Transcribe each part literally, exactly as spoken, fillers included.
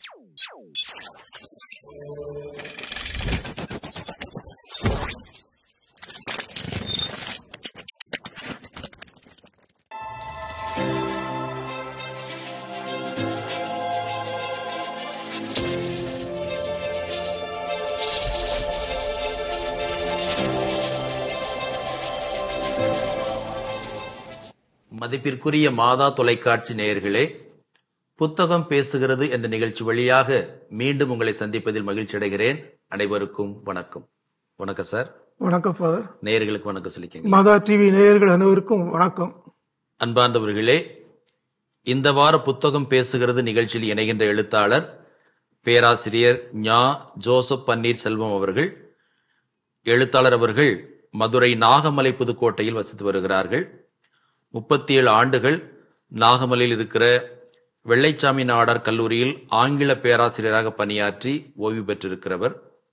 மதிப்பிற்குரிய மாதா தொலைக்காட்சி நேயர்களே, புத்தகம் பேசுகிறது என்ற நிகழ்ச்சி வழியாக மீண்டும் உங்களை சந்திப்பதில் மகிழ்ச்சி அடைகிறேன். அனைவருக்கும் வணக்கம். வணக்கம் சார். வணக்கம் ஃபாதர். நேயர்களுக்கு வணக்கம் சொல்லிக்கங்க. மாதா டிவி நேயர்கள் அனைவருக்கும் வணக்கம். அன்பார்ந்தவர்களே, இந்த வார புத்தகம் பேசுகிறது நிகழ்ச்சியில் இணைகின்ற எழுத்தாளர் பேராசிரியர் ஞா ஜோசப் பன்னீர் செல்வம் அவர்கள். எழுத்தாளர் அவர்கள் மதுரை நாகமலை புதுக்கோட்டையில் வசித்து வருகிறார்கள். முப்பத்தி ஏழு ஆண்டுகள் நாகமலையில் இருக்கிற வெள்ளைச்சாமி நாடார் கல்லூரியில் ஆங்கில பேராசிரியராக பணியாற்றி ஓய்வு பெற்றிருக்கிறவர்.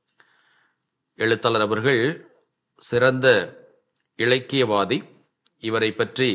எழுத்தாளர் அவர்கள் சிறந்த இலக்கியவாதி. இவரை பற்றி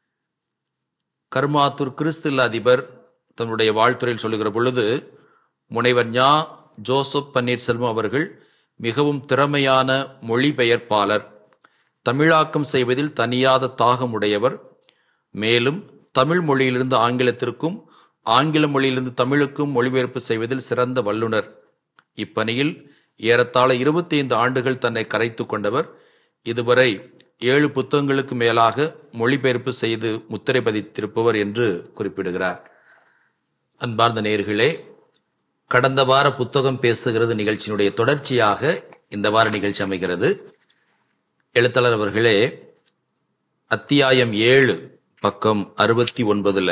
கருமாத்தூர் கிறிஸ்துவ அதிபர் தன்னுடைய வாழ்த்துறையில் சொல்லுகிற பொழுது, முனைவர் ஞா ஜோசப் பன்னீர் செல்வம் அவர்கள் மிகவும் திறமையான மொழிபெயர்ப்பாளர், தமிழாக்கம் செய்வதில் தனியாத தாகம் உடையவர், மேலும் தமிழ் மொழியிலிருந்து ஆங்கிலத்திற்கும் ஆங்கில மொழியிலிருந்து தமிழுக்கும் மொழிபெயர்ப்பு செய்வதில் சிறந்த வல்லுனர். இப்பணியில் ஏறத்தாழ இருபத்தி ஐந்து ஆண்டுகள் தன்னை கரைத்து கொண்டவர். இதுவரை ஏழு புத்தகங்களுக்கு மேலாக மொழிபெயர்ப்பு செய்து முத்திரை பதித்திருப்பவர் என்று குறிப்பிடுகிறார். அன்பார்ந்த நேயர்களே, கடந்த வார புத்தகம் பேசுகிறது நிகழ்ச்சியினுடைய தொடர்ச்சியாக இந்த வார நிகழ்ச்சி அமைகிறது. எழுத்தாளர் அவர்களே, அத்தியாயம் ஏழு பக்கம் அறுபத்தி ஒன்பதுல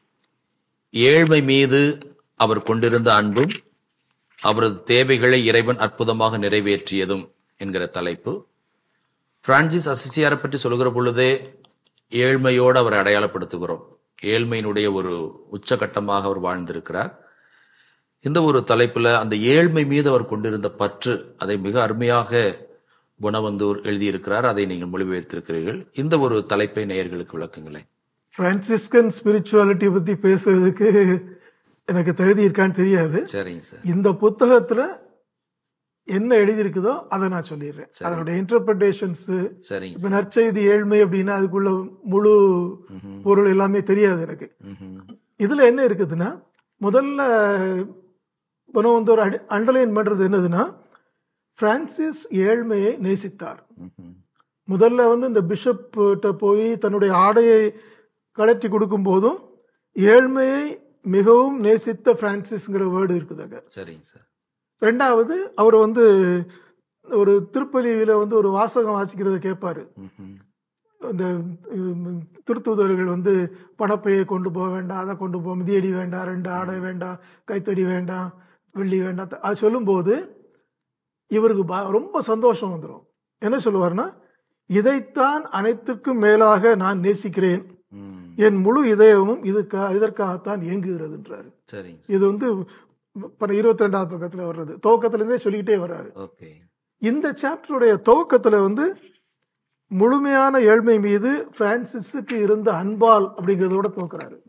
ஏழ்மை மீது அவர் கொண்டிருந்த அன்பும் அவரது தேவைகளை இறைவன் அற்புதமாக நிறைவேற்றியதும் என்கிற தலைப்பு. பிரான்சிஸ் அசிசியாரை பற்றி சொல்கிற பொழுதே ஏழ்மையோடு அவரை அடையாளப்படுத்துகிறோம். ஏழ்மையினுடைய ஒரு உச்சகட்டமாக அவர் வாழ்ந்திருக்கிறார். இந்த ஒரு தலைப்புல அந்த ஏழ்மை மீது அவர் கொண்டிருந்த பற்று, அதை மிக அருமையாக புனவந்தூர் எழுதியிருக்கிறார். அதை நீங்கள் மொழிபெயர்த்திருக்கிறீர்கள். இந்த ஒரு தலைப்பை நேயர்களுக்கு விளக்குங்களேன். பிரான்சிஸ்கன் ஸ்பிரிச்சுவாலிட்டி பத்தி பேசுறதுக்கு எனக்கு தகுதி இருக்கான்னு தெரியாது. சரிங்க சார். இந்த புத்தகத்துல என்ன எழுதியிருக்குதோ அதை நான் சொல்லிடுறேன். அதனுடைய இன்டர்பிரேஷன்ஸ், இப்ப நற்செய்தி ஏழ்மை அப்படின்னா அதுக்குள்ள முழு பொருள் எல்லாமே தெரியாது எனக்கு. இதுல என்ன இருக்குதுன்னா, முதல்ல புனவந்தூர் அண்டர்லைன் பண்றது என்னதுன்னா, பிரான்சிஸ் ஏழ்மையை நேசித்தார். முதல்ல வந்து இந்த பிஷப்கிட்ட போய் தன்னுடைய ஆடையை கலட்டி கொடுக்கும் போதும் ஏழ்மையை மிகவும் நேசித்த பிரான்சிஸ்ங்கிற வேர்டு இருக்குதுங்க. சரிங்க சார். ரெண்டாவது, அவர் வந்து ஒரு திருப்பலியில வந்து ஒரு வாசகம் வாசிக்கிறத கேட்பாரு. இந்த திருத்தூதர்கள் வந்து பணப்பையை கொண்டு போக வேண்டாம், அதை கொண்டு போக, மிதியடி வேண்டாம், ரெண்டு ஆடை வேண்டாம், கைத்தடி வேண்டாம், வெள்ளி வேண்டாம், அது சொல்லும்போது இவருக்கு ரொம்ப சந்தோஷம் வந்துடும். என்ன சொல்லுவார்னா, இதைத்தான் அனைத்திற்கும் மேலாக நான் நேசிக்கிறேன், என் முழு இதயமும் இதுக்கா இதற்காகத்தான் இயங்குகிறதுன்றாரு. இது வந்து இருபத்தி ரெண்டாவது பக்கத்துல வர்றது. துவக்கத்துல இருந்தே சொல்லிக்கிட்டே வர்றாரு. இந்த சாப்டருடைய துவக்கத்துல வந்து முழுமையான ஏழ்மை மீது பிரான்சிஸுக்கு இருந்த அன்பால் அப்படிங்கிறதோட துவக்கிறாரு.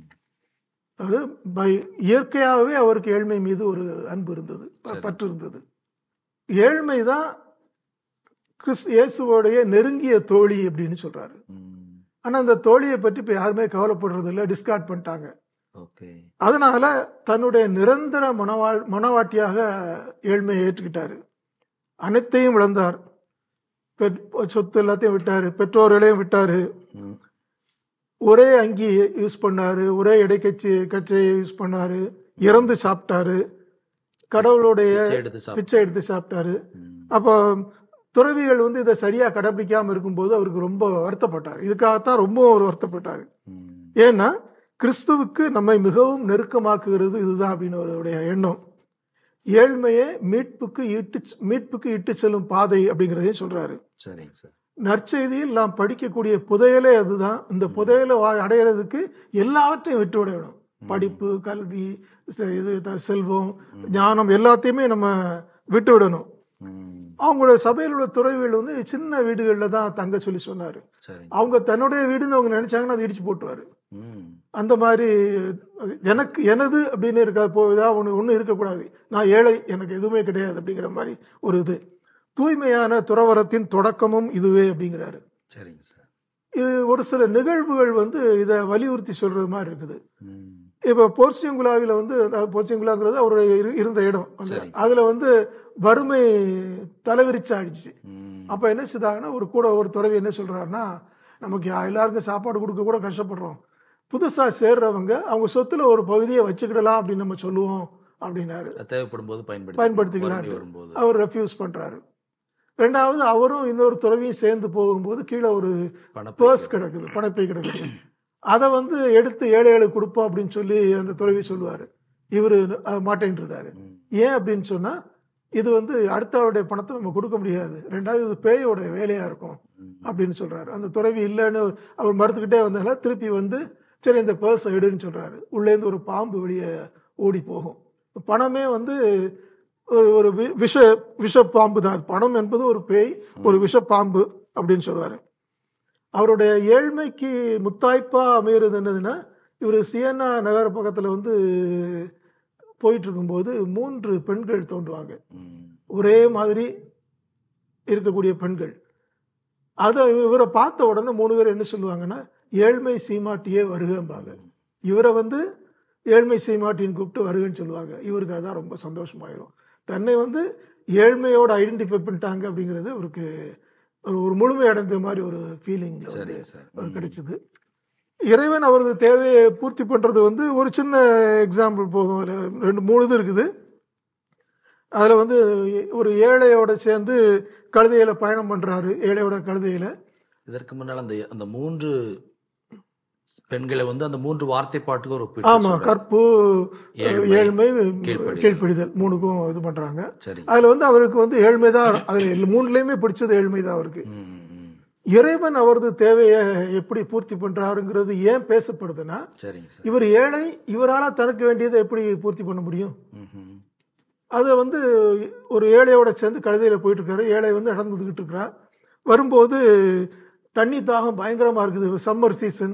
அது இயற்கையாகவே அவருக்கு ஏழ்மை மீது ஒரு அன்பு இருந்தது, பற்று இருந்தது. ஏழ்மைதான் கிறிஸ் இயேசுவோடைய நெருங்கிய தோழி அப்படின்னு சொல்றாரு. ஆனா அந்த தோழியை பற்றி இப்ப யாருமே கவலைப்படுறது இல்லை, டிஸ்கார்ட் பண்ணிட்டாங்க. அதனால தன்னுடைய நிரந்தர மனவாழ் மனவாட்டியாக ஏழ்மையை ஏற்றுக்கிட்டாரு. அனைத்தையும் இழந்தார். சொத்து எல்லாத்தையும் விட்டாரு, பெற்றோர்களையும் விட்டாரு, ஒரே அங்கி யூஸ் பண்ணாரு, ஒரே இடைக்கட்சி கட்சியை யூஸ் பண்ணாரு, இறந்து சாப்பிட்டாரு, கடவுளுடைய பிச்சை எடுத்து சாப்பிட்டாரு. அப்போ துறவிகள் வந்து இதை சரியா கடைபிடிக்காம இருக்கும்போது அவருக்கு ரொம்ப வருத்தப்பட்டார். இதுக்காகத்தான் ரொம்ப ஒரு வருத்தப்பட்டாரு. ஏன்னா கிறிஸ்துவுக்கு நம்மை மிகவும் நெருக்கமாக்குகிறது இதுதான் அப்படின்னு அவருடைய எண்ணம். ஏழ்மையே மீட்புக்கு இட்டு மீட்புக்கு இட்டு செல்லும் பாதை அப்படிங்கிறதையும் சொல்றாரு. நற்செய்தியில் நாம் படிக்கக்கூடிய புதையலே அதுதான். இந்த புதையலை அடையிறதுக்கு எல்லாவற்றையும் விட்டு விடணும். படிப்பு, கல்வி, இது செல்வம், ஞானம் எல்லாத்தையுமே நம்ம விட்டு விடணும். அவங்களோட சபையில் உள்ள துறவிகள் வந்து சின்ன வீடுகளில் தான் தங்க சொல்லி சொன்னார். அவங்க தன்னுடைய வீடுன்னு அவங்க நினைச்சாங்கன்னா அதை இடிச்சு போட்டுவார். அந்த மாதிரி எனக்கு எனது அப்படின்னு இருக்காது, போகுதா ஒன்று ஒன்றும் இருக்கக்கூடாது, நான் ஏழை, எனக்கு எதுவுமே கிடையாது அப்படிங்கிற மாதிரி ஒரு இது. தூய்மையான துறவரத்தின் தொடக்கமும் இதுவே அப்படிங்கிறாரு. சரிங்க சார். இது ஒரு சில நிகழ்வுகள் வந்து இதை வலியுறுத்தி சொல்றது மாதிரி இருக்குது. இப்போ போர்சியங்குலாவில் வந்து, போர்சியங்குலாங்கிறது அவருடைய இருந்த இடம், அதுல வந்து வறுமை தலைவிரிச்சாடிச்சு. அப்ப என்ன செய்தாங்கன்னா, ஒரு கூட ஒரு துறவி என்ன சொல்றாருன்னா, நமக்கு எல்லாருக்கும் சாப்பாடு கொடுக்க கூட கஷ்டப்படுறோம், புதுசா சேர்றவங்க அவங்க சொத்துல ஒரு பகுதியை வச்சுக்கிடலாம் அப்படின்னு நம்ம சொல்லுவோம் அப்படின்னாரு. தேவைப்படும் போது பயன்படுத்திக்கலாம் அவர் ரெஃப்யூஸ் பண்றாரு. ரெண்டாவது அவரும் இன்னொரு துறவியும் சேர்ந்து போகும்போது கீழே ஒரு பர்ஸ் கிடக்குது, பணப்பை கிடக்குது, அதை வந்து எடுத்து ஏழை ஏழை கொடுப்போம் அப்படின்னு சொல்லி அந்த துறவி சொல்லுவாரு. இவரு மாட்டேன்றாரு. ஏன் அப்படின்னு சொன்னா, இது வந்து அடுத்தவருடைய பணத்தை நம்ம கொடுக்க முடியாது, ரெண்டாவது இது பேயோட வேலையா இருக்கும் அப்படின்னு சொல்றாரு. அந்த துறவி இல்லைன்னு அவர் மறுத்துக்கிட்டே வந்தால திருப்பி வந்து சரி இந்த பர்ஸ் எடுன்னு சொல்றாரு. உள்ளேருந்து ஒரு பாம்பு வெளியே ஓடி போகும். பணமே வந்து ஒரு விஷ விஷ பாம்பு தான். பணம் என்பது ஒரு பேய், ஒரு விஷ பாம்பு அப்படின்னு சொல்றாரு. அவருடைய ஏழ்மைக்கு முத்தாய்ப்பா அமைகிறது என்னதுன்னா, இவர் சியன்னா நகர பக்கத்துல வந்து போயிட்டு இருக்கும்போது மூன்று பெண்கள் தோன்றுவாங்க, ஒரே மாதிரி இருக்கக்கூடிய பெண்கள். அதை இவரை பார்த்த உடனே மூணு பேர் என்ன சொல்லுவாங்கன்னா, ஏழ்மை சீமாட்டியே வருகம்பாங்க. இவரை வந்து ஏழ்மை சீமாட்டின்னு கூப்பிட்டு வருகன்னு சொல்லுவாங்க. இவருக்கு அதான் ரொம்ப சந்தோஷமாயிரும். தன்னை வந்து ஏழ்மையோட ஐடென்டிஃபை பண்ணிட்டாங்க அப்படிங்கிறது அவருக்கு ஒரு முழுமை அடைந்த மாதிரி ஒரு ஃபீலிங் கிடைச்சது. இறைவன் அவரது தேவையை பூர்த்தி பண்றது வந்து ஒரு சின்ன எக்ஸாம்பிள் போதும். ரெண்டு மூணு இது இருக்குது. அதுல வந்து ஒரு ஏழையோட சேர்ந்து கழுதையில பயணம் பண்றாரு, ஏழையோட கழுதையில. இதற்கு முன்னால் அந்த அந்த மூன்று பெண்களை வந்து அந்த மூன்று வார்த்தை பாட்டுக்கு ஒரு ஆமா, கற்பு, ஏழ்மை, கீழ்ப்படிதல் மூணுக்கும் இது பண்றாங்க. அதுல வந்து அவருக்கு வந்து ஏழ்மைதான், அதுல மூணுலயுமே பிடிச்சது ஏழ்மைதான் அவருக்கு. இறைவன் அவரது தேவையை எப்படி பூர்த்தி பண்றாருங்கிறது ஏன் பேசப்படுதுன்னா, இவர் ஏழை, இவரால தனக்கு வேண்டியதை எப்படி பூர்த்தி பண்ண முடியும்? அதை வந்து ஒரு ஏழையோட சேர்ந்து கழுதையில போயிட்டு இருக்காரு. ஏழை வந்து நடந்துகிட்டு இருக்கிறா. வரும்போது தண்ணி தாகம் பயங்கரமா இருக்குது, சம்மர் சீசன்.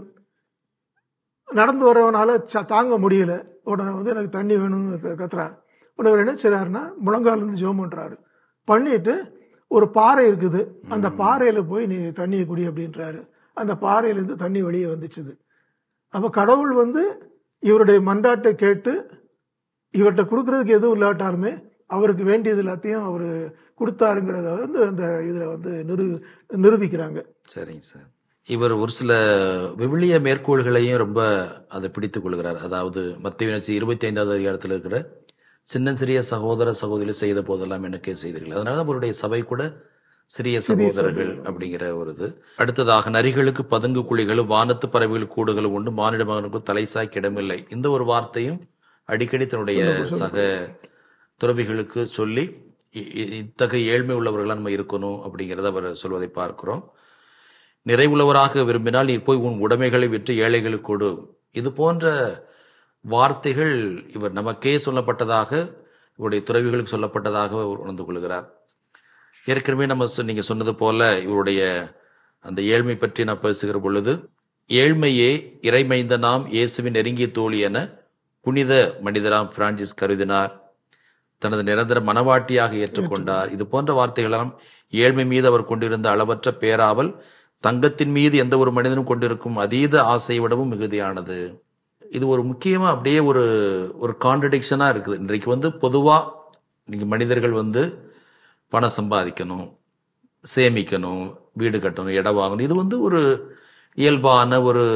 நடந்து வரவனால தாங்க முடியல. உடனே வந்து எனக்கு தண்ணி வேணும்னு கத்துறான். உடனே என்ன செய்றாருன்னா, முழங்கால இருந்து ஜெபம் பண்றாரு. பண்ணிட்டு ஒரு பாறை இருக்குது, அந்த பாறையில போய் நீ தண்ணியை குடி அப்படின்றாரு. அந்த பாறையிலேருந்து தண்ணி வெளியே வந்துச்சுது. அப்ப கடவுள் வந்து இவருடைய மன்றாட்டை கேட்டு இவர்கிட்ட கொடுக்கறதுக்கு எதுவும் இல்லாட்டாலுமே அவருக்கு வேண்டியது எல்லாத்தையும் அவரு கொடுத்தாருங்கிறத வந்து அந்த இதுல வந்து நிரு நிரூபிக்கிறாங்க. சரிங்க சார். இவர் ஒரு சில விவிலிய மேற்கோள்களையும் ரொம்ப அதை பிடித்துக் கொள்கிறார். அதாவது மத்தேயு இருபத்தி ஐந்தாவது அதிகாரத்தில் இருக்கிற சின்ன சிறிய சகோதர சகோதரி செய்த போதெல்லாம் எனக்கே செய்தீர்கள், அதனால அவருடைய சபை கூட சிறிய சகோதரர்கள் அப்படிங்கிற ஒரு இது. அடுத்ததாக நரிகளுக்கு பதுங்கு குழிகளும் வானத்து பறவைகள் கூடுகளும் உண்டு, மானிட மகனுக்கு தலைசாய்க்கு இடமில்லை. இந்த ஒரு வார்த்தையும் அடிக்கடி தன்னுடைய சக துறவிகளுக்கு சொல்லி இத்தகைய ஏழ்மை உள்ளவர்களாக நம்ம இருக்கணும் அப்படிங்கிறத அவர் சொல்வதை பார்க்கிறோம். நிறைவுள்ளவராக விரும்பினால் நீ போய் உன் உடைமைகளை விற்று ஏழைகளுக்கு கொடு. இது போன்ற வார்த்தைகள் இவர் நமக்கே சொல்லப்பட்டதாக, இவருடைய துறவிகளுக்கு சொல்லப்பட்டதாக உணர்ந்து கொள்கிறார். ஏற்கனவே நம்ம நீங்க சொன்னது போல இவருடைய அந்த ஏழ்மை பற்றி நான் பேசுகிற பொழுது, ஏழ்மையே இறைமைந்த நாம் இயேசுவின் நெருங்கிய தோழி என புனித மனிதராம் பிரான்சிஸ் கருதினார், தனது நிரந்தர மனவாட்டியாக ஏற்றுக்கொண்டார். இது போன்ற வார்த்தைகளெல்லாம் ஏழ்மை மீது அவர் கொண்டிருந்த அளவற்ற பேராவல் தங்கத்தின் மீது எந்த ஒரு மனிதனும் கொண்டிருக்கும் அதீத ஆசையை விடவும் மிகுதியானது. இது ஒரு முக்கியமா அப்படியே ஒரு ஒரு கான்ட்ரடிக்ஷனா இருக்குது. இன்றைக்கு வந்து பொதுவா இன்னைக்கு மனிதர்கள் வந்து பணம் சம்பாதிக்கணும், சேமிக்கணும், வீடு கட்டணும், இடம் வாங்கணும், இது வந்து ஒரு இயல்பான ஒரு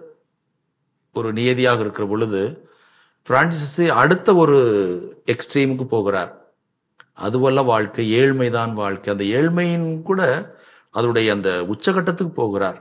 ஒரு நியதியாக இருக்கிற பொழுது பிரான்சிஸ் அடுத்த ஒரு எக்ஸ்ட்ரீமுக்கு போகிறார். அதுவல்ல வாழ்க்கை, ஏழ்மைதான் வாழ்க்கை. அந்த ஏழ்மையின் கூட அதனுடைய அந்த உச்சகட்டத்துக்கு போகிறார்.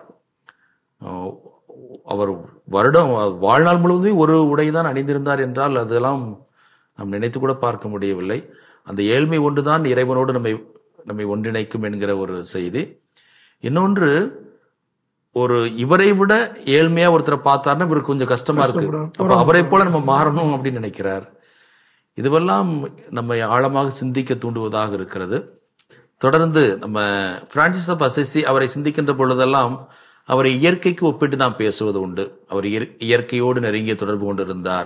அவர் வருடம் வாழ்நாள் முழுவதும் ஒரு உடைதான் அணிந்திருந்தார் என்றால் அதெல்லாம் நாம் நினைத்து கூட பார்க்க முடியவில்லை. அந்த ஏழ்மை ஒன்றுதான் இறைவனோடு நம்மை நம்மை ஒன்றிணைக்கும் என்கிற ஒரு செய்தி. இன்னொன்று, ஒரு இவரை விட ஏழ்மையா ஒருத்தரை பார்த்தாருன்னா இவருக்கு கொஞ்சம் கஷ்டமா இருக்கு, அப்ப அவரை போல நம்ம மாறணும் அப்படின்னு நினைக்கிறார். இதுவெல்லாம் நம்மை ஆழமாக சிந்திக்க தூண்டுவதாக இருக்கிறது. தொடர்ந்து நம்ம பிரான்சிஸ் ஆஃப் அசிசி அவரை சிந்திக்கின்ற பொழுதெல்லாம் அவரை இயற்கைக்கு ஒப்பிட்டு நாம் பேசுவது உண்டு. அவர் இயற்கையோடு நெருங்கிய தொடர்பு கொண்டிருந்தார்.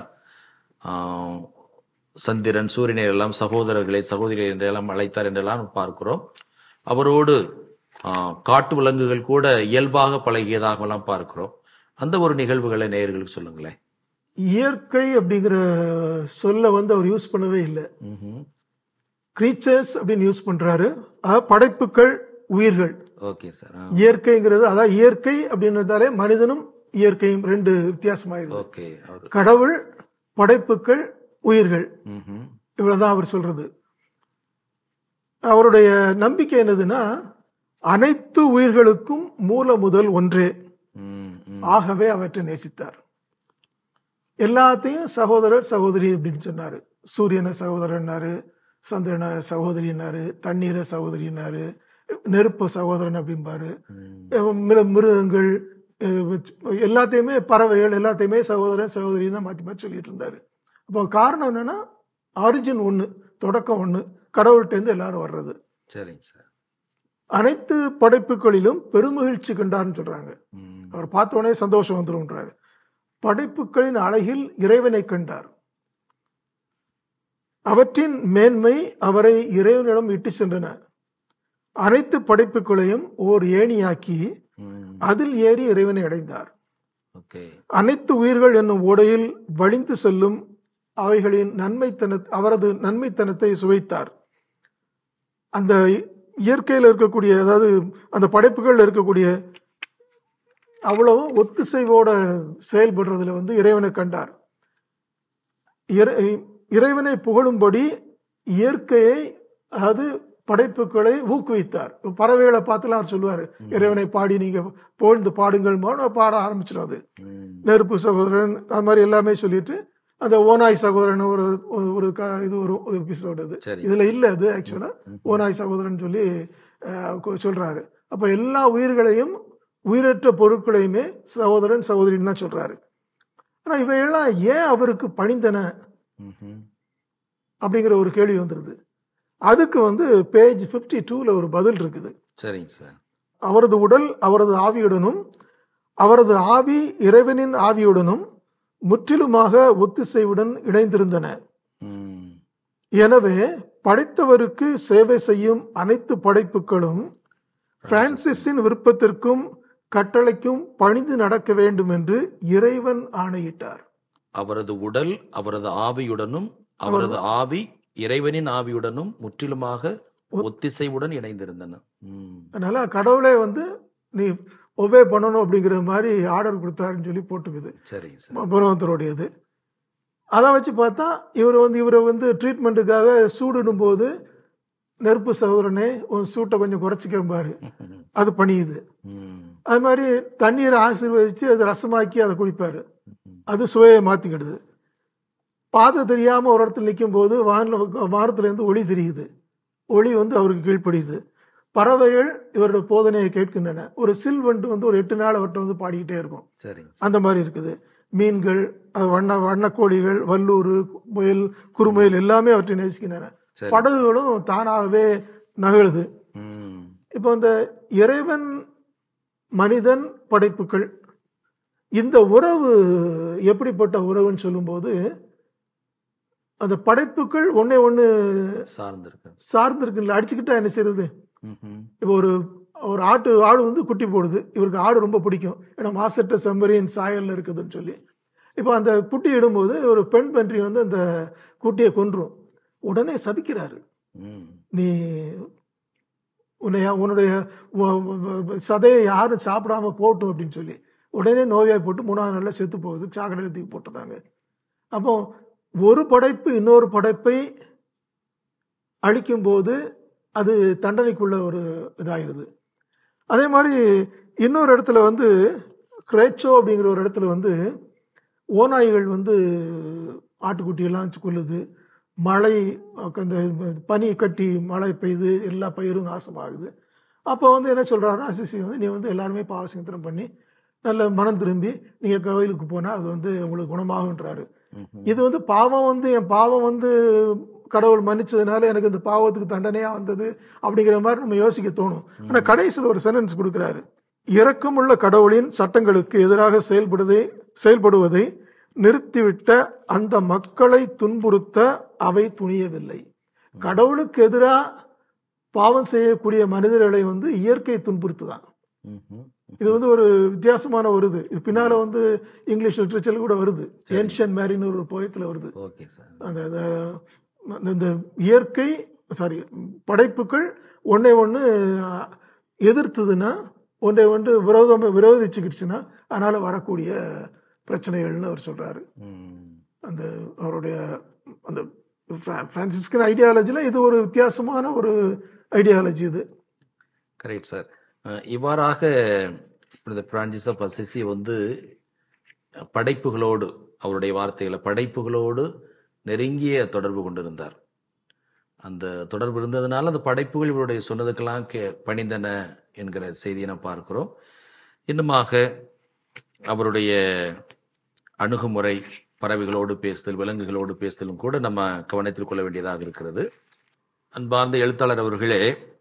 சந்திரன் சூரியனை எல்லாம் சகோதரர்களை சகோதரிகளை என்றெல்லாம் அழைத்தார் என்றெல்லாம் பார்க்கிறோம். அவரோடு காட்டு விலங்குகள் கூட இயல்பாக பழகியதாகலாம் பார்க்கிறோம். அந்த ஒரு நிகழ்வுகளை நேயர்களுக்கு சொல்லுங்களேன். இயற்கை அப்படிங்கிற சொல்ல வந்து அவர் யூஸ் பண்ணவே இல்லை. கிரீச்சர்ஸ் அப்படின்னு யூஸ் பண்றாரு. படைப்புகள், உயிர்கள். Okay sir. இயற்கைங்கிறது அதாவது இயற்கை அப்படின்றதாலே மனிதனும் இயற்கையும் ரெண்டு வித்தியாசமாயிருது. ஓகே. கடவுள், படைப்புகள், உயிர்கள், இவ்வளவுதான் அவர் சொல்றது. அவருடைய நம்பிக்கை என்னதுன்னா, அனைத்து உயிர்களுக்கும் மூல முதல் ஒன்றே, ஆகவே அவற்றை நேசித்தார். எல்லாத்தையும் சகோதரர் சகோதரி அப்படின்னு சொன்னாரு. சூரியனை சகோதரன்னாரு, சந்திரனை சகோதரினாரு, தண்ணீரை சகோதரினாரு, நெருப்பு சகோதரன் அப்படிம்பாரு. மிருகங்கள் எல்லாத்தையுமே, பறவைகள் எல்லாத்தையுமே சகோதரன் சகோதரின்னு தான் மாற்றி மாற்றி சொல்லிட்டு இருந்தாரு. அப்போ காரணம் என்னன்னா, ஆரிஜின் ஒன்று, தொடக்கம் ஒன்று, கடவுள்கிட்டேருந்து எல்லாரும் வர்றது. சரிங்க சார். அனைத்து படைப்புகளிலும் பெருமகிழ்ச்சி கண்டார்னு சொல்றாங்க. அவர் பார்த்தோடனே சந்தோஷம் வந்துரும்ன்றாரு. படைப்புகளின் அழகில் இறைவனை கண்டார். அவற்றின் மேன்மை அவரை இறைவனிடம் இட்டு சென்றன. அனைத்து படைப்புகளையும் ஓர் ஏணியாக்கி அதில் ஏறி இறைவனை அடைந்தார். அனைத்து உயிர்கள் என்னும் ஓடையில் வழிந்து செல்லும் அவைகளின் நன்மைத்தன அவரது நன்மைத்தனத்தை சுவைத்தார். அந்த இயற்கையில் இருக்கக்கூடிய, அதாவது அந்த படைப்புகள் இருக்கக்கூடிய அவ்வளவும் ஒத்திசைவோட செயல்படுறதுல வந்து இறைவனை கண்டார். இறைவனை புகழும்படி இயற்கையை, அதாவது படைப்புகளை ஊக்குவித்தார். பறவைகளை பார்த்துலாம் அவர் சொல்லுவார், இறைவனை பாடி நீங்க புகழ்ந்து பாடுங்கள், பாட ஆரம்பிச்சிடும். அது நெருப்பு சகோதரன் அது மாதிரி எல்லாமே சொல்லிட்டு, அந்த ஓநாய் சகோதரன் ஒரு ஒரு இது ஒரு ஒரு எபிசோடு. அது இதுல இல்ல, அது ஆக்சுவலா ஓநாய் சகோதரன் சொல்லி சொல்றாரு. அப்ப எல்லா உயிர்களையும், உயிரற்ற பொருட்களையுமே சகோதரன் சகோதரின்னு தான் சொல்றாரு. ஆனா இவையெல்லாம் ஏன் அவருக்கு பணிந்தன அப்படிங்கிற ஒரு கேள்வி வந்துருது. அதுக்கு வந்து பேஜ் பிப்டி டூல ஒரு பதில் இருக்குது. சரிங்க சார். அவரது உடல் அவரது ஆவியுடனும் அவரது ஆவி இறைவனின் ஆவியுடனும் முற்றிலுமாக ஒத்திசைவுடன் இணைந்திருந்தன. எனவே படைத்தவருக்கு சேவை செய்யும் அனைத்து படைப்புகளும் பிரான்சிஸின் விருப்பத்திற்கும் கட்டளைக்கும் பணிந்து நடக்க வேண்டும் என்று இறைவன் ஆணையிட்டார். அவரது உடல் அவரது ஆவியுடனும் அவரது ஆவி இறைவனின் ஆவியுடனும் முற்றிலுமாக ஒத்திசைவுடன் இணைந்திருந்தன. அதனால கடவுளே வந்து நீ ஒபே பண்ணணும் அப்படிங்கிற மாதிரி ஆர்டர் கொடுத்தாருன்னு சொல்லி போட்டுக்குது. சரி, பகவந்தருடையது. அதை வச்சு பார்த்தா இவர் வந்து இவரை வந்து ட்ரீட்மெண்ட்டுக்காக சூடுடும் போது, நெருப்பு சகோதரனே உன் சூட்டை கொஞ்சம் குறைச்சிக்கம்பாரு, அது பணியுது. அது மாதிரி தண்ணீரை ஆசீர்வதிச்சு அது ரசமாக்கி அதை குடிப்பாரு, அது சுவையை மாத்திக்கிடுது. பாதை தெரியாம ஒரு இடத்துல நிற்கும் போது வானில் வானத்துல இருந்து ஒளி தெரியுது, ஒளி வந்து அவருக்கு கீழ்ப்படியுது. பறவைகள் இவரோட போதனையை கேட்கின்றன. ஒரு சில்வண்டு வந்து ஒரு எட்டு நாள் அவர்கிட்ட வந்து பாடிக்கிட்டே இருக்கும். அந்த மாதிரி இருக்குது. மீன்கள், வண்ண வண்ணக்கோழிகள், வல்லூர், முயல், குறுமுயல் எல்லாமே அவற்றை நேசிக்கின்றன. படகுகளும் தானாகவே நகழுது. இப்போ இந்த இறைவன் மனிதன் படைப்புகள், இந்த உறவு எப்படிப்பட்ட உறவுன்னு சொல்லும்போது, அந்த படைப்புகள் ஒன்னே ஒண்ணு சார்ந்திருக்கு சார்ந்திருக்கு அடிச்சுக்கிட்டா என்ன செய்யறது? இப்போ ஒரு ஒரு ஆட்டு ஆடு வந்து குட்டி போடுது, இவருக்கு ஆடு ரொம்ப பிடிக்கும், ஏன்னா மாசற்ற செம்மறியின் சாயல்ல இருக்குதுன்னு சொல்லி. இப்போ அந்த குட்டி இடும்போது ஒரு பெண் பன்றி வந்து அந்த குட்டியை கொன்றும். உடனே சபிக்கிறாரு, நீ உன்னைய உன்னுடைய சதையை யாரும் சாப்பிடாம போட்டும் அப்படின்னு சொல்லி. உடனே நோயாய் போட்டு மூணாவது நாளில் செத்து போகுது, சாக்கடையில தூக்கி போட்டுருந்தாங்க. அப்போ ஒரு படைப்பு இன்னொரு படைப்பை அழிக்கும் போது அது தண்டனைக்குள்ள ஒரு இதாகிருது. அதே மாதிரி இன்னொரு இடத்துல வந்து கிரேச்சோ அப்படிங்கிற ஒரு இடத்துல வந்து ஓநாய்கள் வந்து ஆட்டுக்குட்டியெல்லாம் கொல்லுது, மழை அந்த பனி கட்டி மழை பெய்யுது, எல்லா பயிரும் நாசமாகுது. அப்போ வந்து என்ன சொல்றாருன்னா, அசிசி வந்து நீ வந்து எல்லாருமே பாவசிங்கத்திரம் பண்ணி நல்ல மனம் திரும்பி நீங்க கோயிலுக்கு போனா அது வந்து உங்களுக்கு குணமாகுன்றாரு. இது வந்து பாவம் வந்து என் பாவம் வந்து கடவுள் மன்னிச்சதுனால எனக்கு இந்த பாவத்துக்கு தண்டனையா வந்தது அப்படிங்கிற மாதிரி நம்ம யோசிக்க தோணும். ஆனா கடைசியில் ஒரு சென்டென்ஸ் கொடுக்கிறாரு, இரக்கமுள்ள கடவுளின் சட்டங்களுக்கு எதிராக செயல்படுவதை செயல்படுவதை நிறுத்திவிட்ட அந்த மக்களை துன்புறுத்த அவை துணியவில்லை. கடவுளுக்கு எதிராக பாவம் செய்யக்கூடிய மனிதர்களை வந்து இயற்கை துன்புறுத்துதான். இது வந்து ஒரு வித்தியாசமான ஒரு இது. இது பின்னால வந்து இங்கிலீஷ் லிட்ரேச்சர்ல கூட வருது. ஏன்ஷியன் மேரின்னு ஒரு போயத்துல வருது. அந்த இந்த இயற்கை சாரி படைப்புகள் ஒன்றை ஒன்று எதிர்த்ததுன்னா, ஒன்றை ஒன்று விரோதம் விரோதிச்சுக்கிடுச்சுன்னா அதனால வரக்கூடிய பிரச்சனைகள்னு அவர் சொல்றாரு. அந்த அவருடைய அந்த பிரான்சிஸ்கன் ஐடியாலஜியில் இது ஒரு வித்தியாசமான ஒரு ஐடியாலஜி இது. Correct sir. இவ்வாறாக இந்த பிரான்சிஸ் ஆஃப் அசிசி வந்து படைப்புகளோடு, அவருடைய வார்த்தைகளை படைப்புகளோடு நெருங்கிய தொடர்பு கொண்டிருந்தார். அந்த தொடர்பு இருந்ததுனால அந்த படைப்புகள் இவருடைய சொன்னதுக்கெல்லாம் கே பணிந்தன என்கிற செய்தியை நாம் பார்க்கிறோம். இன்னுமாக அவருடைய அணுகுமுறை, பறவைகளோடு பேசுதல், விலங்குகளோடு பேசுதலும் கூட நம்ம கவனத்தில் கொள்ள வேண்டியதாக இருக்கிறது. அன்பார்ந்த எழுத்தாளர் அவர்களே,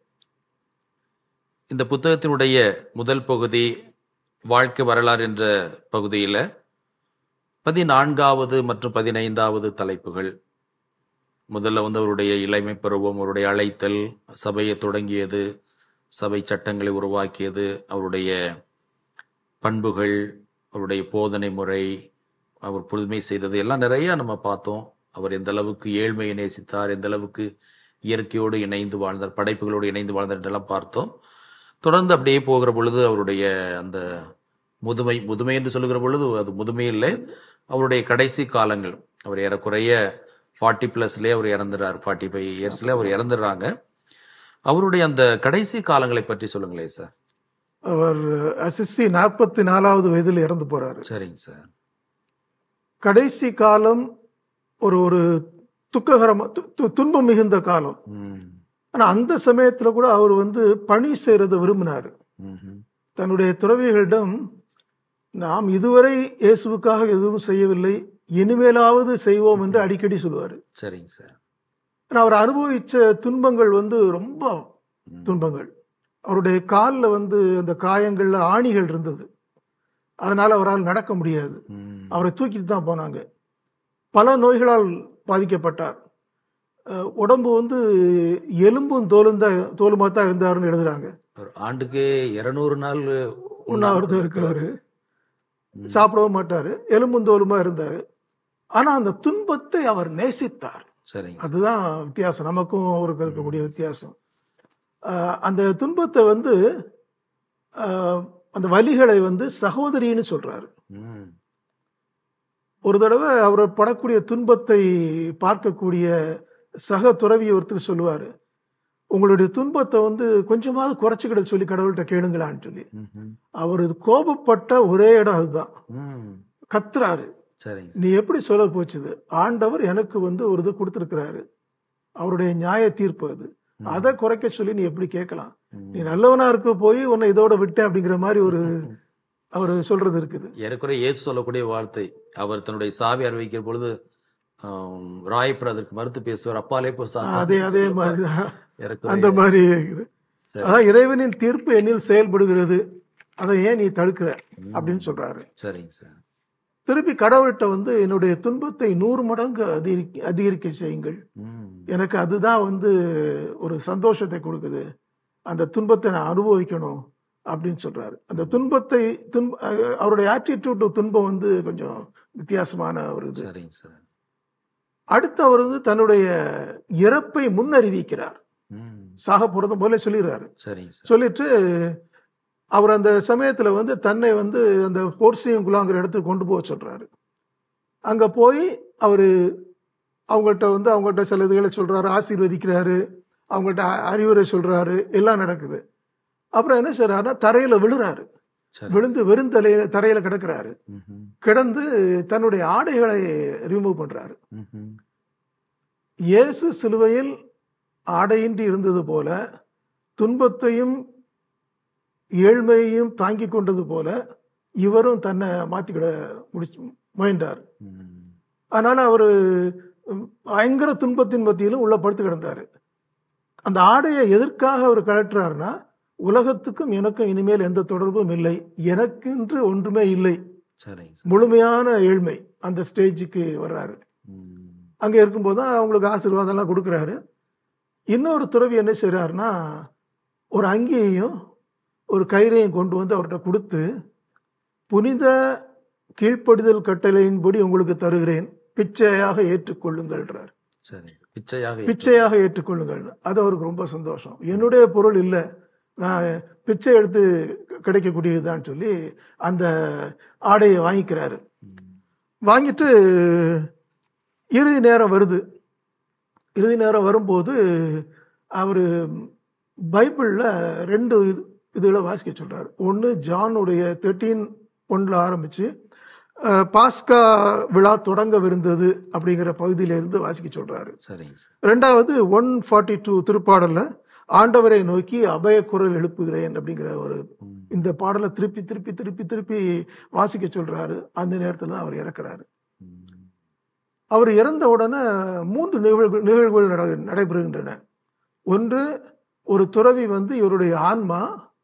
இந்த புத்தகத்தினுடைய முதல் பகுதி வாழ்க்கை வரலாறு என்ற பகுதியில் பதினான்காவது மற்றும் பதினைந்தாவது தலைப்புகள், முதல்ல வந்து அவருடைய இளமை பருவம், அவருடைய அழைத்தல், சபையை தொடங்கியது, சபை சட்டங்களை உருவாக்கியது, அவருடைய பண்புகள், அவருடைய போதனை முறை, அவர் புதுமை செய்தது எல்லாம் நிறைய நம்ம பார்த்தோம். அவர் எந்த அளவுக்கு ஏழ்மையை நேசித்தார், எந்த அளவுக்கு இயற்கையோடு இணைந்து வாழ்ந்தார், படைப்புகளோடு இணைந்து வாழ்ந்தார் என்றெல்லாம் பார்த்தோம். தொடர்ந்து அப்படியே போகிற பொழுது அவருடைய அந்த முதுமை முதுமை என்று சொல்லுகிற பொழுது அது முதுமை இல்லை, அவருடைய கடைசி காலங்கள், அவர் ஏறக்குறைய ஃபார்ட்டி பிளஸ்லேயே அவர் இறந்துறார், ஃபார்ட்டி ஃபைவ் இயர்ஸ்லேயே அவர் இறந்துடுறாங்க. அவருடைய அந்த கடைசி காலங்களை பற்றி சொல்லுங்களேன் சார். அவர் அசிசி நாற்பத்தி நாலாவது வயதில் இறந்து போறாரு. சரிங்க சார். கடைசி காலம் ஒரு ஒரு துக்ககரமா துன்பம் மிகுந்த காலம். ஆனா அந்த சமயத்துல கூட அவர் வந்து பணி செய்யறதை விரும்பினார். தன்னுடைய துறவிகளிடம், நாம் இதுவரை இயேசுவுக்காக எதுவும் செய்யவில்லை, இனிமேலாவது செய்வோம் என்று அடிக்கடி சொல்லுவாரு. சரிங்க சார். அவர் அனுபவிச்ச துன்பங்கள் வந்து ரொம்ப துன்பங்கள். அவருடைய காலில் வந்து அந்த காயங்கள்ல ஆணிகள் இருந்தது, அதனால அவரால் நடக்க முடியாது. அவரை தூக்கிட்டு தான் போனாங்க. பல நோய்களால் பாதிக்கப்பட்டார். உடம்பு வந்து எலும்பும் தோலும் தான் தோலுமா தான் இருந்தாருன்னு எழுதுறாங்க. ஆண்டுக்கு இருநூறு நாள் உண்ணாவிரதம் இருக்கிறாரு, சாப்பிடவும் மாட்டாரு, எலும்பும் தோலுமா இருந்தாரு. ஆனா அந்த துன்பத்தை அவர் நேசித்தார். அதுதான் வித்தியாசம், நமக்கும் அவருக்கு இருக்கக்கூடிய வித்தியாசம். அந்த துன்பத்தை வந்து அந்த வலிகளை வந்து சகோதரின்னு சொல்றாரு. ஒரு தடவை அவர் படக்கூடிய துன்பத்தை பார்க்கக்கூடிய சக துறவி ஒருத்தர் சொல்லுவாரு, உங்களுடைய துன்பத்தை வந்து கொஞ்சமாவது குறைச்சிக்கிட சொல்லி கடவுள்கிட்ட கேளுங்களான்னு சொல்லி. அவர் கோபப்பட்ட ஒரே இடம் அதுதான். கத்துறாரு, நீ எப்படி சொல்ல போச்சுது, ஆண்டவர் எனக்கு வந்து ஒரு இது கொடுத்துருக்கிறாரு, அவருடைய நியாய தீர்ப்பு அது, அதை குறைக்க சொல்லி நீ எப்படி கேட்கலாம், நீ நல்லவனா இருக்க போய் உன்னை இதோட விட்டேன் அப்படிங்கிற மாதிரி ஒரு அவர் சொல்றது இருக்குது. ஏறக்குறைய இயேசு சொல்லக்கூடிய வார்த்தை, அவர் தன்னுடைய சாவி அறிவிக்கிற பொழுது ராயப்பர் அதற்கு மறுத்து பேசுவார், அப்பாலே போ. அதே அதே மாதிரிதான், அந்த மாதிரி இருக்குது. அதான் இறைவனின் தீர்ப்பு என்னில் செயல்படுகிறது, அதை ஏன் நீ தடுக்கிற அப்படின்னு சொல்றாரு. சரிங்க சார். திருப்பி கடவுள்கிட்ட வந்து என்னுடைய துன்பத்தை நூறு மடங்கு அதிகரிக்க அதிகரிக்க செய்யுங்கள், எனக்கு அதுதான் வந்து ஒரு சந்தோஷத்தை கொடுக்குது, அந்த துன்பத்தை நான் அனுபவிக்கணும் அப்படின்னு சொல்றாரு. அந்த துன்பத்தை துன்ப அவருடைய ஆட்டிடியூட் துன்பம் வந்து கொஞ்சம் வித்தியாசமான ஒரு இது. சரிங்க சார். அடுத்து அவர் வந்து தன்னுடைய இறப்பை முன்னறிவிக்கிறார், சாக போறதை முதல்ல சொல்லிடுறாரு. சொல்லிட்டு அவர் அந்த சமயத்துல வந்து தன்னை வந்து அந்த போர்சியம் குலாங்கிற இடத்துக்கு கொண்டு போக சொல்றாரு. அங்க போய் அவரு அவங்கள்ட்ட வந்து அவங்கள்ட்ட சில இதுகளை சொல்றாரு, ஆசீர்வதிக்கிறாரு, அவங்கள்ட்ட அறிவுரை சொல்றாரு, எல்லாம் நடக்குது. அப்புறம் என்ன செய்யறாருன்னா தரையில விழுறாரு, விழுந்து வெறும் தலையில தரையில கிடக்கிறாரு. கிடந்து தன்னுடைய ஆடைகளை ரிமூவ் பண்றாரு. இயேசு சிலுவையில் ஆடையின்றி இருந்தது போல துன்பத்தையும் ஏழ்மையையும் தாங்கி கொண்டது போல இவரும் தன்னை மாத்திக்கிட முடிச்சு முயன்றார். அதனால அவரு பயங்கர துன்பத்தின் மத்தியிலும் உள்ள படுத்து கிடந்தாரு. அந்த ஆடையை எதற்காக அவர் கழற்றுறாருன்னா, உலகத்துக்கும் எனக்கும் இனிமேல் எந்த தொடர்பும் இல்லை, எனக்கென்று ஒன்றுமே இல்லை, முழுமையான ஏழ்மை. அந்த ஸ்டேஜுக்கு வர்றாரு. அங்கே இருக்கும்போது தான் அவங்களுக்கு ஆசீர்வாதம்லாம் கொடுக்குறாரு. இன்னொரு துறவி என்ன செய்கிறாருன்னா, ஒரு அங்கியையும் ஒரு கயிறையும் கொண்டு வந்து அவர்கிட்ட கொடுத்து, புனித கீழ்ப்படிதல் கட்டளையின்படி உங்களுக்கு தருகிறேன், பிச்சையாக ஏற்றுக்கொள்ளுங்கள்ன்றார். சரி, பிச்சையாக பிச்சையாக ஏற்றுக்கொள்ளுங்கள். அது அவருக்கு ரொம்ப சந்தோஷம். என்னுடைய பொருள் இல்லை, நான் பிச்சை எடுத்து கிடைக்கக்கூடியதுதான் சொல்லி அந்த ஆடையை வாங்கிக்கிறாரு. வாங்கிட்டு இறுதி நேரம் வருது. இறுதி நேரம் வரும்போது அவர் பைபிளில் ரெண்டு இதில் வாசிக்க சொல்கிறார். ஒன்று ஜானுடைய தேர்ட்டீன் ஒன்றில் ஆரம்பித்து பாஸ்கா விழா தொடங்கவிருந்தது அப்படிங்கிற பகுதியிலிருந்து வாசிக்க சொல்கிறாரு. ரெண்டாவது ஒன் ஃபார்ட்டி டூ திருப்பாடலில் ஆண்டவரை நோக்கி அபய குரல் எழுப்புகிறேன் அப்படிங்கிற ஒரு இந்த பாடலை திருப்பி திருப்பி திருப்பி திருப்பி வாசிக்க சொல்கிறாரு. அந்த நேரத்தில் தான் அவர் இறக்குறாரு. அவர் இறந்த உடனே மூன்று நிகழ்வு நிகழ்வுகள் நட நடைபெறுகின்றன. ஒன்று, ஒரு துறவி வந்து இவருடைய ஆன்மா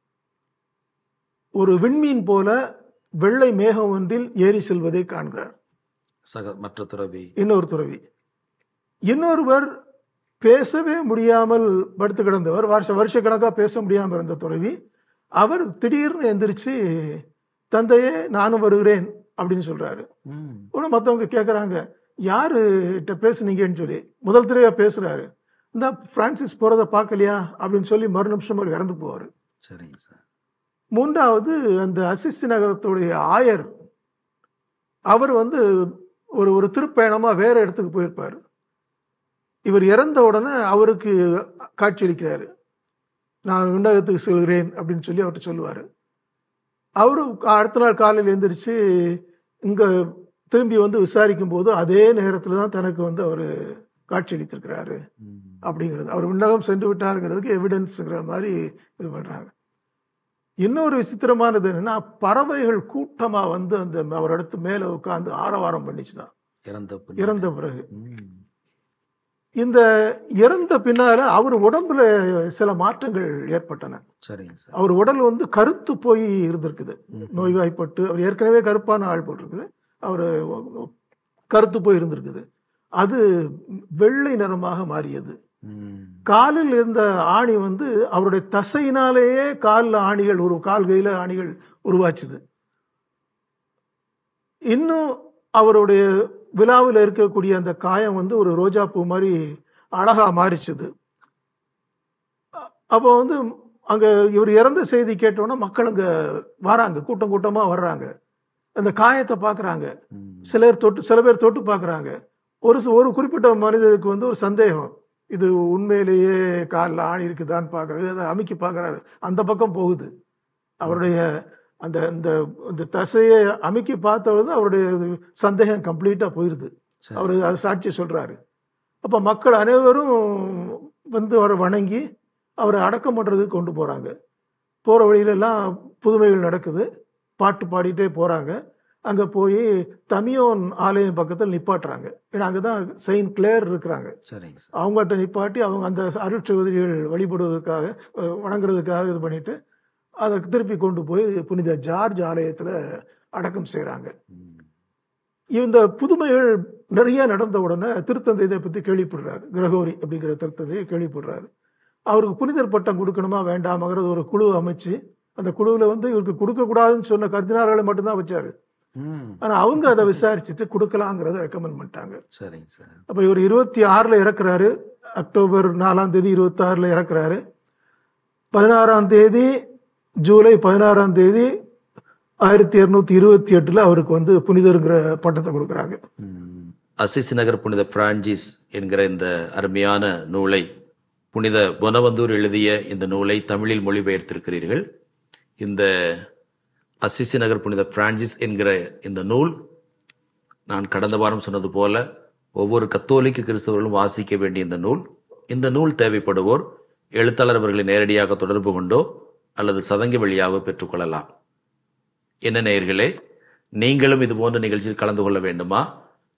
ஒரு விண்மீன் போல வெள்ளை மேகம் ஒன்றில் ஏறி செல்வதை காண்கிறார். சக மற்ற துறவி இன்னொரு துறவி. இன்னொருவர் பேசவே முடியாமல் படுத்து கிடந்தவர், வருஷ வருஷ கணக்காக பேச முடியாமல் இருந்த துறவி, அவர் திடீர்னு எந்திரிச்சு தந்தையே நானும் வருகிறேன் அப்படின்னு சொல்றாரு. உடனே மற்றவங்க கேட்குறாங்க, யாருகிட்ட பேசுனீங்கன்னு சொல்லி. முதல் துறையா பேசுறாரு. இந்த பிரான்சிஸ் போறதை பார்க்கலையா அப்படின்னு சொல்லி மறு நிமிஷம் அவர் இறந்து போவார். சரிங்க சார். மூன்றாவது, அந்த அசிசி நகரத்துடைய ஆயர், அவர் வந்து ஒரு ஒரு திருப்பயணமா வேற இடத்துக்கு போயிருப்பார். இவர் இறந்த உடனே அவருக்கு காட்சியளிக்கிறாரு. நான் விண்ணகத்துக்கு செல்கிறேன் அப்படின்னு சொல்லி அவர்கிட்ட சொல்லுவார். அவரு அடுத்த நாள் காலையில் எழுந்திரிச்சு இங்கே திரும்பி வந்து விசாரிக்கும் போது அதே நேரத்தில் தான் தனக்கு வந்து அவர் காட்சியளித்திருக்கிறாரு அப்படிங்கிறது. அவர் விண்ணகம் சென்று விட்டாருங்கிறதுக்கு எவிடன்ஸுங்கிற மாதிரி இது பண்ணுறாங்க. இன்னொரு விசித்திரமானது என்னன்னா, பறவைகள் கூட்டமா வந்து அந்த அவர் அடுத்து மேல உட்காந்து ஆரவாரம் பண்ணிச்சுதான் இறந்த பிறகு. இந்த இறந்த பின்னால அவர் உடம்புல சில மாற்றங்கள் ஏற்பட்டன. அவர் உடல் வந்து கருத்து போய் இருந்திருக்குது, நோய்வாய்ப்பட்டு. அவர் ஏற்கனவே கருப்பான ஆள் போட்டிருக்குது, அவர் கருத்து போய் இருந்திருக்குது. அது வெள்ளை நிறமாக மாறியது. காலில் இருந்த ஆணி வந்து அவருடைய தசையினாலேயே காலில் ஆணிகள், ஒரு கால் கையில ஆணிகள் உருவாச்சுது. இன்னும் அவருடைய விழாவில் இருக்கக்கூடிய அந்த காயம் வந்து ஒரு ரோஜா பூ மாதிரி அழகா மாறிச்சுது. அப்போ வந்து அங்க இவர் இறந்த செய்தி கேட்டோன்னா மக்கள் அங்க வராங்க, கூட்டம் கூட்டமா வர்றாங்க. அந்த காயத்தை பார்க்குறாங்க. சிலர் தொட்டு சில பேர் தொட்டு பார்க்குறாங்க. ஒரு ஒரு குறிப்பிட்ட மனிதனுக்கு வந்து ஒரு சந்தேகம், இது உண்மையிலேயே காலில் ஆணி இருக்குதான்னு பார்க்கறது. அதை அமுக்கி பார்க்குறாரு, அந்த பக்கம் போகுது. அவருடைய அந்த இந்த இந்த தசையை அமுக்கி பார்த்தவொழுது அவருடைய சந்தேகம் கம்ப்ளீட்டாக போயிடுது. அவர் அதை சாட்சி சொல்கிறாரு. அப்போ மக்கள் அனைவரும் வந்து அவரை வணங்கி அவரை அடக்கம் பண்ணுறதுக்கு கொண்டு போகிறாங்க. போகிற வழியிலெல்லாம் புதுமைகள் நடக்குது, பாட்டு பாடிட்டே போகிறாங்க. அங்கே போய் தமியோன் ஆலயம் பக்கத்தில் நிப்பாட்டுறாங்க. ஏன்னா அங்கே தான் செயின்ட் கிளேர் இருக்கிறாங்க. அவங்கள்ட்ட நிப்பாட்டி அவங்க அந்த அருட்சகோதரிகள் வழிபடுவதற்காக வணங்குறதுக்காக இது பண்ணிட்டு அதை திருப்பி கொண்டு போய் புனித ஜார்ஜ் ஆலயத்தில் அடக்கம் செய்கிறாங்க. இந்த புதுமைகள் நிறைய நடந்த உடனே திருத்தந்தை இதை பற்றி கேள்விப்படுறாரு. கிரகோரி அப்படிங்கிற திருத்தந்தையை கேள்விப்படுறாரு. அவருக்கு புனிதர் பட்டம் கொடுக்கணுமா வேண்டாமங்கிறது ஒரு குழு அமைச்சு, அந்த குழுவில் வந்து இவருக்கு கொடுக்கக்கூடாதுன்னு சொன்ன கர்தினார்களை மட்டும்தான் வச்சாரு. ஆனா அவங்க அதை விசாரிச்சுட்டு கொடுக்கலாங்கிறத ரெக்கமெண்ட் பண்ணிட்டாங்க. சரிங்க சார். அப்ப இவர் இருபத்தி ஆறுல இறக்குறாரு. அக்டோபர் நாலாம் தேதி இருபத்தி ஆறுல இறக்குறாரு. பதினாறாம் தேதி ஜூலை பதினாறாம் தேதி ஆயிரத்தி இருநூத்தி இருபத்தி எட்டுல அவருக்கு வந்து புனிதருங்கிற பட்டத்தை கொடுக்குறாங்க. அசிசி நகர் புனித பிரான்சிஸ் என்கிற இந்த அருமையான நூலை, புனித பொனவந்தூர் எழுதிய இந்த நூலை தமிழில் மொழிபெயர்த்திருக்கிறீர்கள். இந்த அசிசி நகர் புனித பிரான்சிஸ் என்கிற இந்த நூல், நான் கடந்த வாரம் சொன்னது போல ஒவ்வொரு கத்தோலிக்க கிறிஸ்தவர்களும் வாசிக்க வேண்டிய இந்த நூல். இந்த நூல் தேவைப்படுவோர் எழுத்தாளர் அவர்களை நேரடியாக தொடர்பு கொண்டோ அல்லது சதங்கி வழியாக பெற்றுக்கொள்ளலாம். என்ன நேயர்களே, நீங்களும் இது போன்ற நிகழ்ச்சியில் கலந்து கொள்ள வேண்டுமா?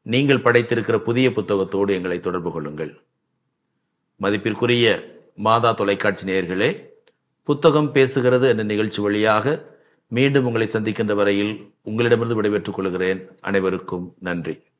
நீங்கள் படைத்திருக்கிற புதிய புத்தகத்தோடு எங்களை தொடர்பு கொள்ளுங்கள். மதிப்பிற்குரிய மாதா தொலைக்காட்சி நேயர்களே, புத்தகம் பேசுகிறது என்ற நிகழ்ச்சி வழியாக மீண்டும் உங்களை சந்திக்கின்ற வரையில் உங்களிடமிருந்து விடைபெற்றுக் கொள்கிறேன். அனைவருக்கும் நன்றி.